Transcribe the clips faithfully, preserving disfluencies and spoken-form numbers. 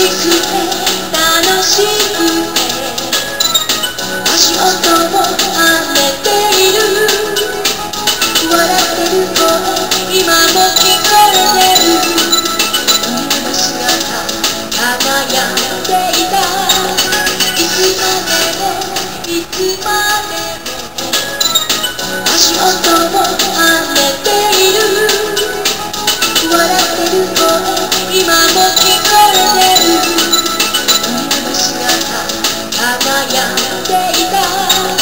しくて楽しくて足音を跳ねている笑ってる声今も聞こえてる君の姿輝いていたいつまでもいつまでも足音を跳ねている笑ってる声今も聞こえてる君の姿輝いていた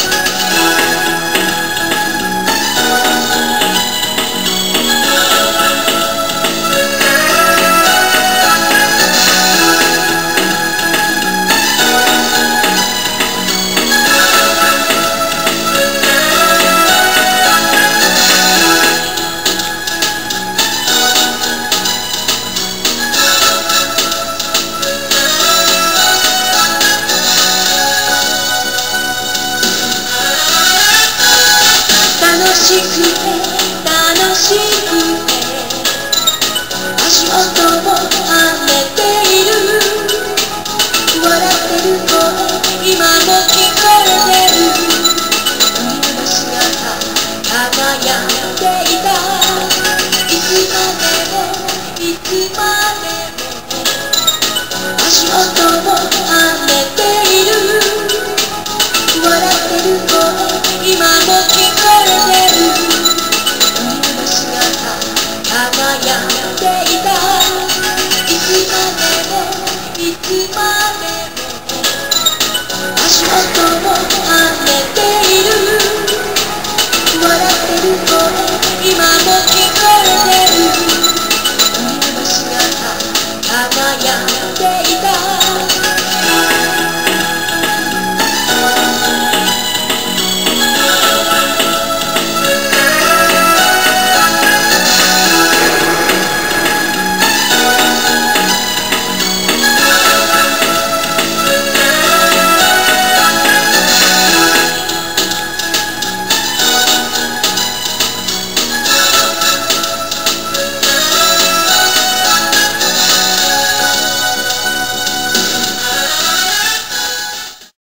楽しくて楽しくて足音を跳ねている笑ってる声今も聞こえてる君の姿輝いていたいつまでもいつまでも足音を跳ねている笑ってる声今